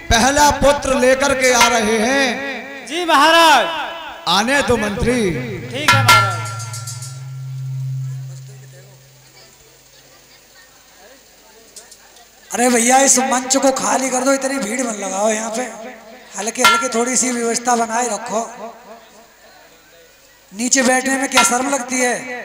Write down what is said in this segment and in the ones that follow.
पहला पुत्र लेकर के आ रहे हैं। जी महाराज। आने दो मंत्री। ठीक है महाराज। अरे भैया इस मंच को खाली कर दो, इतनी भीड़ मत लगाओ यहाँ पे, हल्के हल्के थोड़ी सी व्यवस्था बनाए रखो। नीचे बैठने में क्या शर्म लगती है?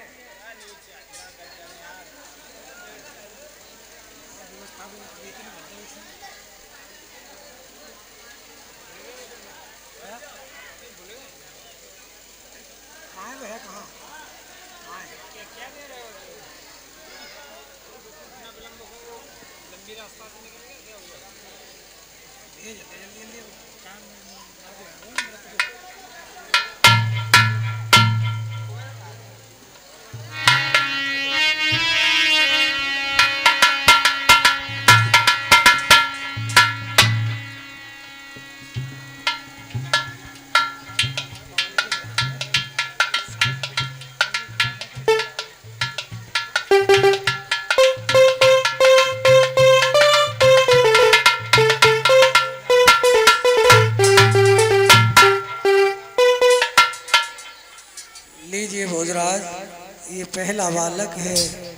भोजराज, ये पहला बालक है।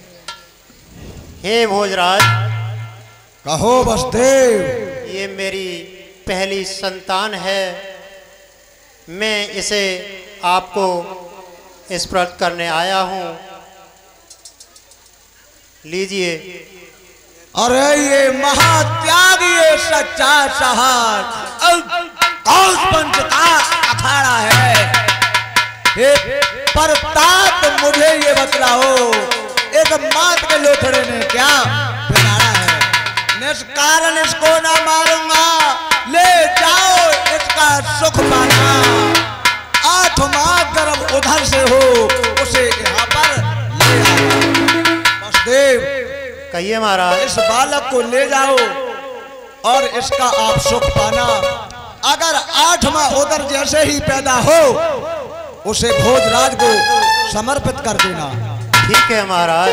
हे भोजराज। कहो वसुदेव। ये मेरी पहली संतान है, मैं इसे आपको स्पर्श करने आया हूँ, लीजिए। अरे ये महात्यागी, ये सच्चा साहस और पंचताप अखाड़ा है। प्रताप मुझे ये बतलाओ, एक मात के लोथड़े ने क्या बिगाड़ा है? निष्कारण इसको ना मारूंगा, ले जाओ इसका सुख पाना। 8 माह गर्भ उधर से हो, उसे यहाँ पर ले आओ। वसुदेव कहिए महाराज। इस बालक को ले जाओ और इसका आप सुख पाना। अगर 8 माह उधर जैसे ही पैदा हो, उसे भोजराज को समर्पित कर देना। ठीक है महाराज।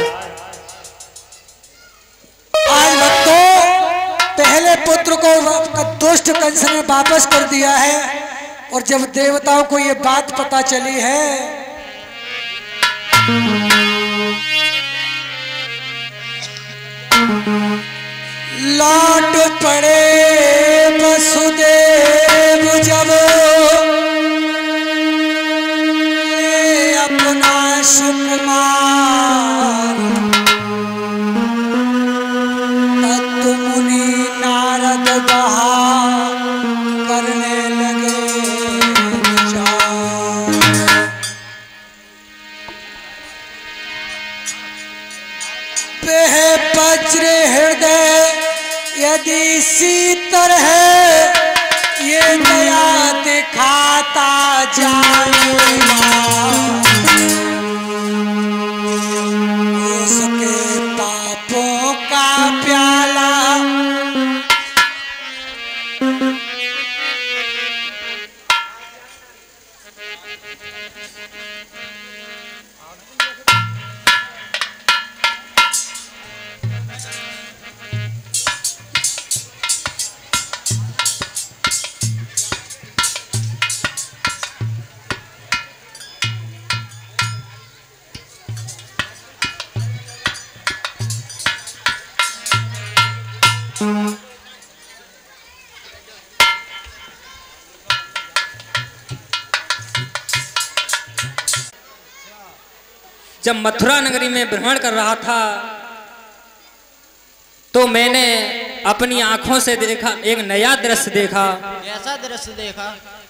आज भक्तों, पहले पुत्र को दुष्ट कंस ने वापस कर दिया है, और जब देवताओं को ये बात पता चली है, लौट पड़े वसुदेव जब अपना सुकुमार, तत् मुनि नारद बहा करने लगे विचार। बेह वज्र हृदय यदि शीतल है, ये दया दिखाता जाएगा। उसके पापों का प्याला जब मथुरा नगरी में भ्रमण कर रहा था, तो मैंने अपनी आंखों से देखा, एक नया दृश्य देखा। कैसा दृश्य देखा?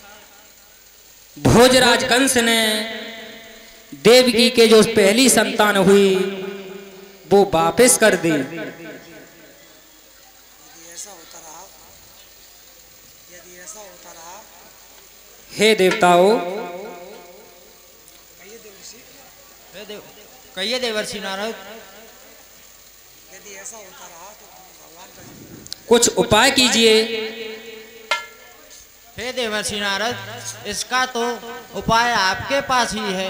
भोजराज कंस ने देवकी के जो पहली संतान हुई, वो वापस कर दी। हे देवताओं, कहिए देवर्षि नारद। यदि ऐसा होता रहा तो भगवान का कुछ उपाय कीजिए। हे देवर्षि नारद, इसका तो उपाय आपके पास ही है।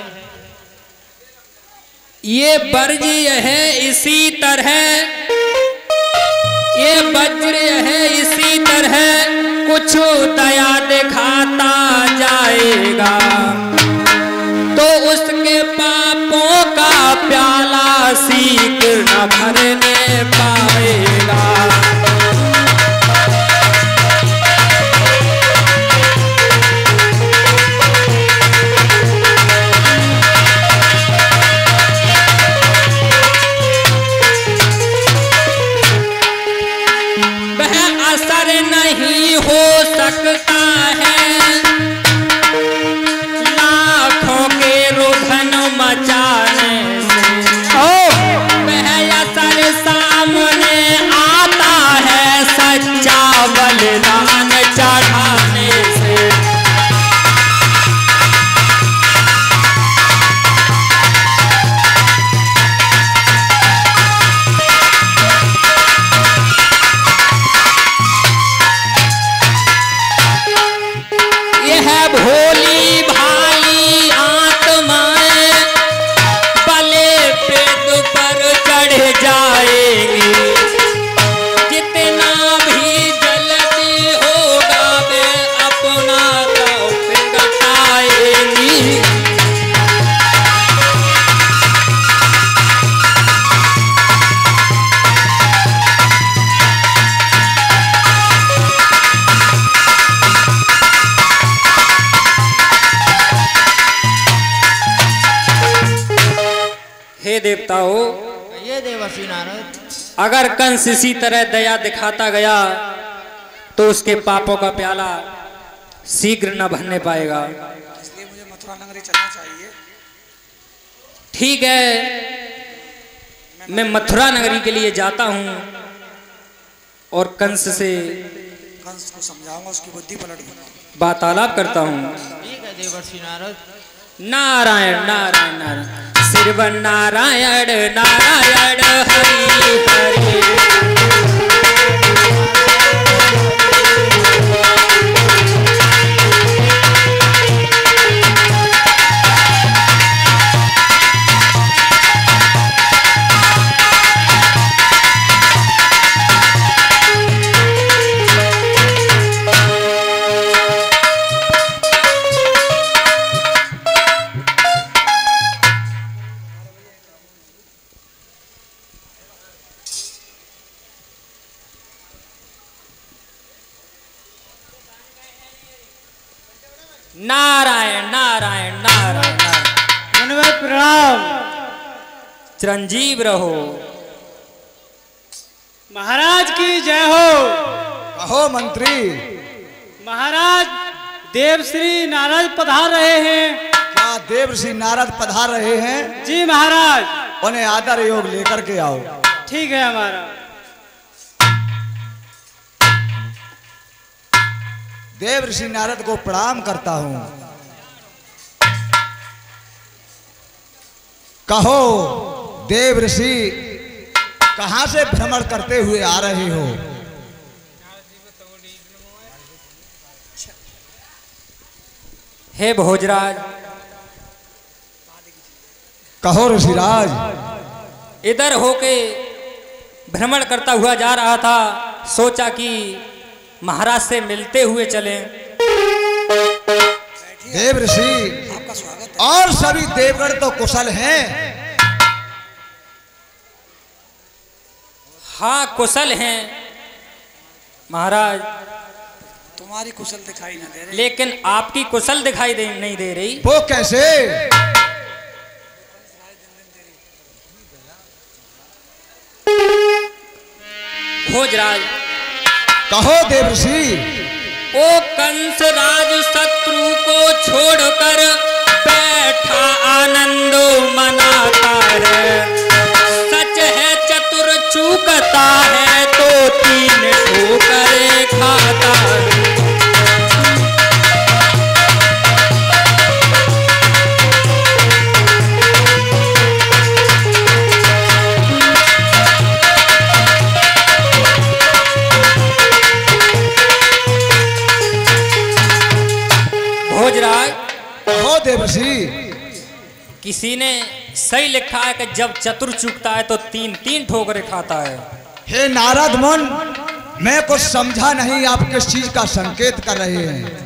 ये वर्ज्य है इसी तरह ये वज्र है इसी तरह कुछ दया दिखाता जाएगा तो उसके पापों का प्याला शीघ्र न भरने पाएगा। असर नहीं हो सकता है लाखों के रुधन मचाने से वह असर सामने आता है सच्चा बलिदान चढ़ाने से। भोली भाली आत्माएं पले पेट पर चढ़ जाएंगी जितना भी जल्दी होगा वे अपना तौफीक घटाएंगी। हे देवताओं, ये देवर्षि नारद, अगर कंस इसी तरह दया दिखाता गया तो उसके पापों का प्याला शीघ्र न भरने पाएगा। इसलिए मुझे मथुरा नगरी चलना चाहिए। ठीक है, मैं मथुरा नगरी के लिए जाता हूं और कंस को समझाऊंगा, उसकी बुद्धि पलट दूंगा, वार्तालाप करता हूं। ठीक है देवर्षि नारद। नारायण नारायण नारायण शिव नारायण नारायण हरि हरि। नारायण नारायण नारायण नारायण प्रणाम। चिरंजीव रहो। महाराज की जय हो। कहो मंत्री। महाराज देवश्री नारद पधार रहे हैं। क्या देवर्षि नारद पधार रहे हैं? जी महाराज। उन्हें आदर योग लेकर के आओ। ठीक है हमारा। देवर्षि नारद को प्रणाम करता हूं। कहो देवर्षि, कहां से भ्रमण करते हुए आ रहे हो? हे भोजराज। कहो ऋषिराज। इधर होके भ्रमण करता हुआ जा रहा था, सोचा कि महाराज से मिलते हुए चलें। देवर्षि, आपका स्वागत है। और सभी देवगण तो कुशल हैं? हाँ कुशल हैं महाराज, तुम्हारी कुशल दिखाई न दे रही। लेकिन आपकी कुशल दिखाई नहीं दे रही। वो कैसे? भोजराज। कहो देवर्षि। ओ कंस राज शत्रु को छोड़कर बैठा आनंद मनाता है। सच है चतुर चूकता है तो तीन ठोकरे खाता है। भोजराज। कहो देवर्षि। किसी ने सही लिखा है कि जब चतुर चूकता है तो तीन तीन ठोकरे खाता है। हे नारद मुन, मैं कुछ समझा नहीं, आप किस चीज का संकेत कर रहे हैं?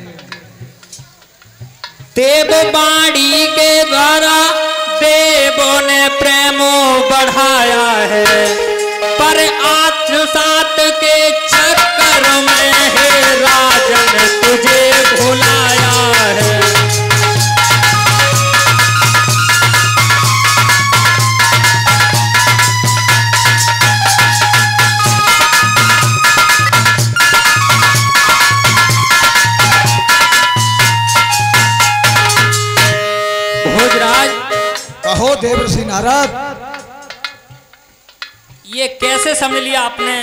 देव बाणी के द्वारा देवों ने प्रेमो बढ़ाया है, पर आत्मसात के चक्कर में हे राजन तुझे भुलाया है। कहो देवर्षि नारद, ये कैसे समझ लिया आपने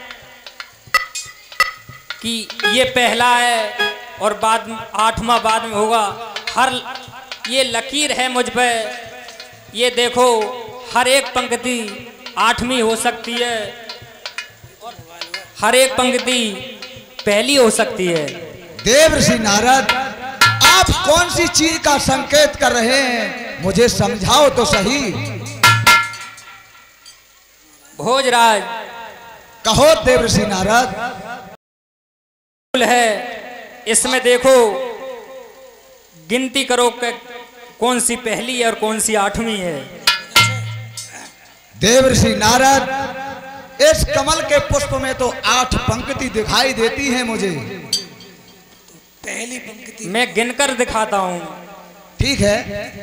कि ये पहला है और बाद में 8वां बाद में होगा? हर ये लकीर है मुझ पे, ये देखो हर एक पंक्ति 8वीं हो सकती है और हर एक पंक्ति पहली हो सकती है। देवर्षि नारद, आप कौन सी चीज का संकेत कर रहे हैं? मुझे समझाओ तो सही। भोजराज, कहो देवर्षि नारद। है इसमें देखो, गिनती करो कि कौन सी पहली है और कौन सी 8वीं है। देवर्षि नारद, इस कमल के पुष्प में तो 8 पंक्ति दिखाई देती हैं मुझे। पहली पंक्ति मैं गिनकर दिखाता हूं। ठीक है,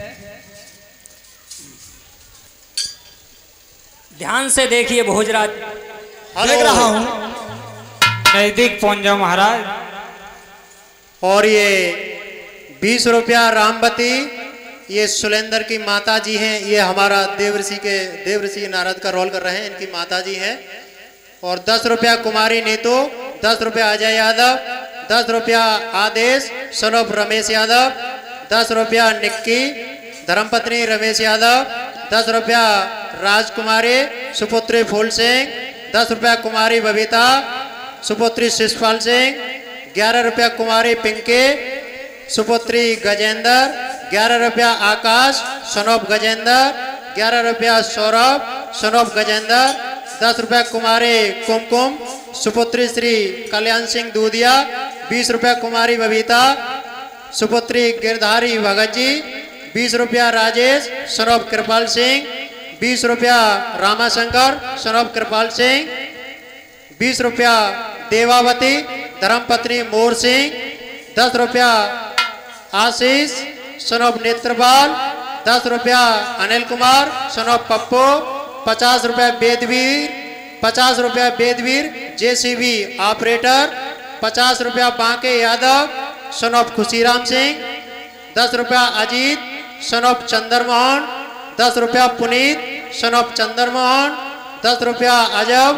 ध्यान से देखिए भोजराज। देख रहा हूं। नजदीक पहुंच जाओ महाराज। और ये 20 रुपया रामवती, ये सुलेंदर की माता जी हैं, ये हमारा देवर्षि नारद का रोल कर रहे हैं, इनकी माता जी हैं। और 10 रुपया कुमारी नीतू, 10 रुपया अजय यादव, 10 रुपया आदेश सनोप रमेश यादव, 10 रुपया निक्की धर्मपत्नी रमेश यादव, 10 रुपया राजकुमारी सुपुत्री फूल सिंह, 10 रुपया कुमारी बबीता सुपुत्री शिषपाल सिंह, 11 रुपया कुमारी पिंकी सुपुत्री गजेंद्र, 11 रुपया आकाश सनोप गजेंद्र, 11 रुपया सौरभ सनोप गजेंद्र, 10 रुपया कुमारी कुमकुम सुपुत्री श्री कल्याण सिंह दूधिया, 20 रुपया कुमारी बबीता सुपुत्री गिरधारी भगत जी, 20 रुपया राजेश सनोप कृपाल सिंह, 20 रुपया रामाशंकर सनोप कृपाल सिंह, 20 रुपया देवावती धर्मपत्नी मोर सिंह, 10 रुपया आशीष सनोप नेत्रपाल, 10 रुपया अनिल कुमार सनोप पप्पू, 50 रुपया वेदवीर, 50 रुपया वेदवीर जेसीबी ऑपरेटर, 50 रुपया बांके यादव सनोप खुशीराम सिंह, 10 रुपया अजीत सनोप चंद्रमोहन, 10 रुपया पुनीत सनोप चंद्रमोहन, 10 रुपया अजब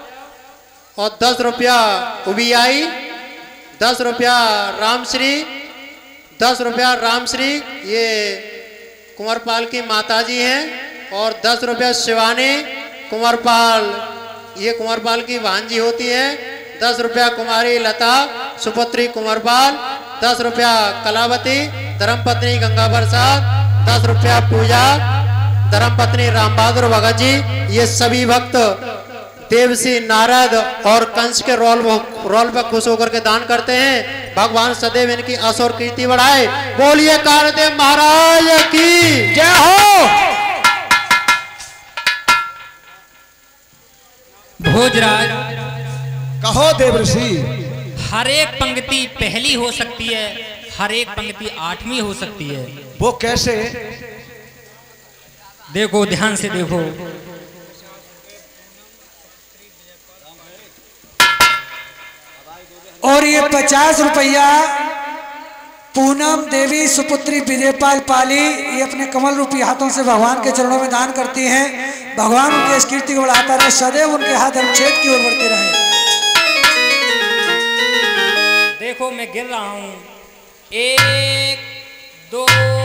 और 10 रुपया उबियाई, 10 रुपया रामश्री, 10 रुपया रामश्री, ये कुंवरपाल की माताजी हैं। और 10 रुपया शिवानी कुंवरपाल, ये कुंवरपाल की भांजी होती है। 10 रुपया कुमारी लता सुपुत्री कुंवरपाल, 10 रुपया कलावती धर्मपत्नी गंगा प्रसाद, 10 रुपया पूजा धर्मपत्नी राम बहादुर भगत जी। ये सभी भक्त देवर्षि नारद और कंस के रोल पर खुश होकर के दान करते हैं। भगवान सदैव इनकी असुर कीर्ति बढ़ाए। बोलिए कालदेव महाराज की जय हो। भोजराज, कहो देवर्षि। हर एक पंक्ति पहली हो सकती है, हर एक पंक्ति 8वीं हो सकती है। वो कैसे? देखो ध्यान से देखो। और ये 50 रुपया पूनम देवी सुपुत्री विजयपाल पाली, ये अपने कमल रूपी हाथों से भगवान के चरणों में दान करती हैं। भगवान उनकी इस कीर्ति को बढ़ाता रहे, सदैव उनके हाथ धर्मक्षेत्र की ओर बढ़ते रहे। देखो मैं गिर रहा हूं। 1 2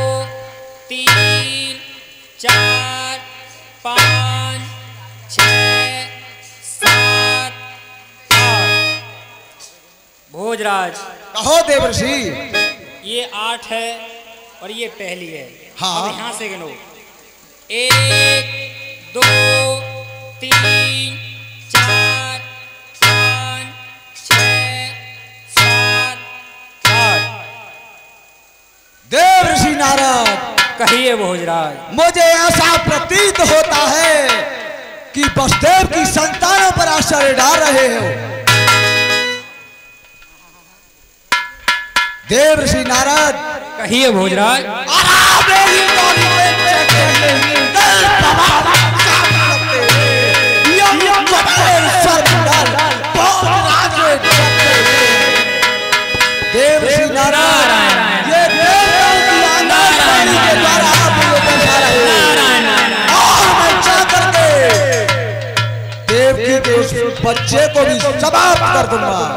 3 4 5 6 7 8। भोजराज, कहो देवर्षि। ये 8 है और ये पहली है। हाँ। अब यहां से गिनो। 1 2 3 4 कहिए भोजराज। मुझे ऐसा प्रतीत होता है कि वसुदेव की संतानों पर आश्चर्य डाल रहे हो। देव ऋषि नारद, कहिए भोजराज। देव ऋषि नारद, ये देवताओं की आनाकानी के द्वारा आप लोग दर्शा रहे हो। और मैं चाह करके देवकी के उस बच्चे को भी समाप्त कर दूंगा।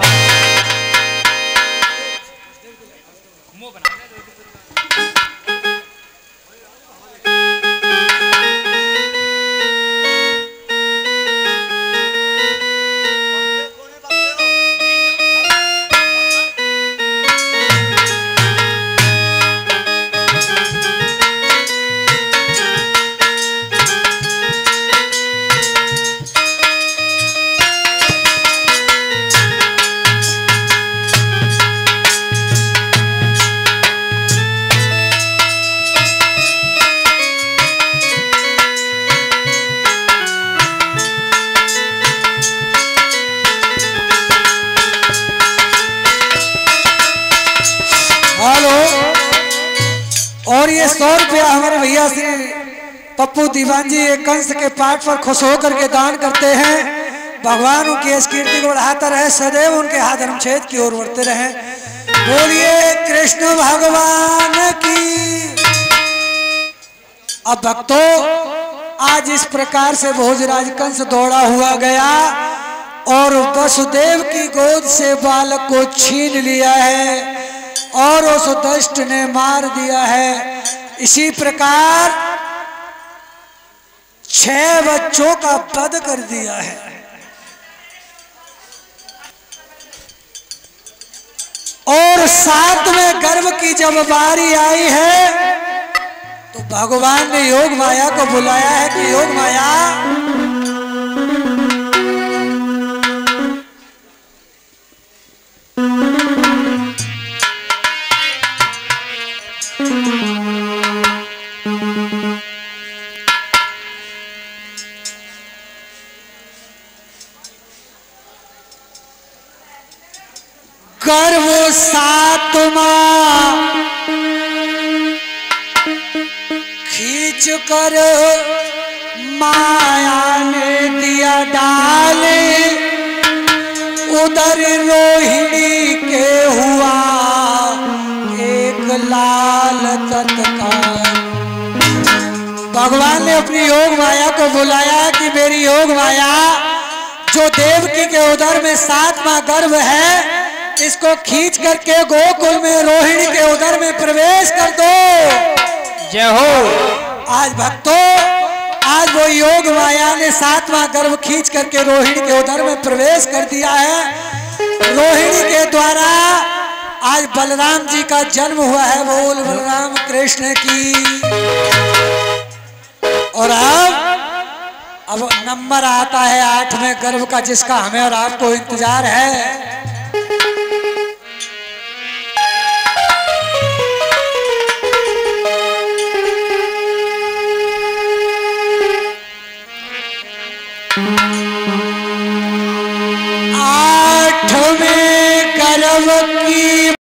और ये 100 रुपया हमारे भैया श्री पप्पू दीवान जी एक कंस के पाठ पर खुश होकर के दान करते हैं। भगवान उनकी इस कीर्ति को बढ़ाता रहे, सदैव उनके हाथ धर्मछेद की ओर बढ़ते रहे। बोलिए कृष्ण भगवान की। अब भक्तों, आज इस प्रकार से भोजराज कंस दौड़ा हुआ गया और वसुदेव की गोद से बालक को छीन लिया है और उस दुष्ट ने मार दिया है। इसी प्रकार 6 बच्चों का वध कर दिया है। और 7वें गर्भ की जब बारी आई है तो भगवान ने योग माया को बुलाया है कि योग माया, गर्भ 7वां खींच कर माया ने दिया डाले, उधर रोहिणी के हुआ एक लाल तत्काल। भगवान ने अपनी योग माया को बुलाया कि मेरी योग माया, जो देवकी के उदर में 7वां गर्भ है, इसको खींच करके गोकुल में रोहिणी के उदर में प्रवेश कर दो। जय हो। आज भक्तों, आज वो योग माया ने 7वां गर्भ खींच करके रोहिणी के उदर में प्रवेश कर दिया है। रोहिणी के द्वारा आज बलराम जी का जन्म हुआ है। बोल बलराम कृष्ण की। और अब नंबर आता है 8वें गर्भ का, जिसका हमें और आपको इंतजार है। गर्भ की